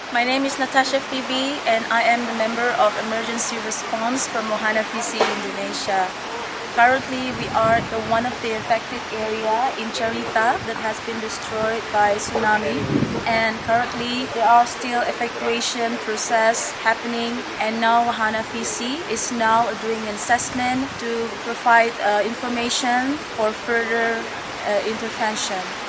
My name is Natasha Phoebe and I am the member of Emergency Response from Mohana Visi, Indonesia. Currently, we are the one of the affected area in Cerita that has been destroyed by tsunami, and currently there are still evacuation process happening, and now Mohana Visi is now doing an assessment to provide information for further intervention.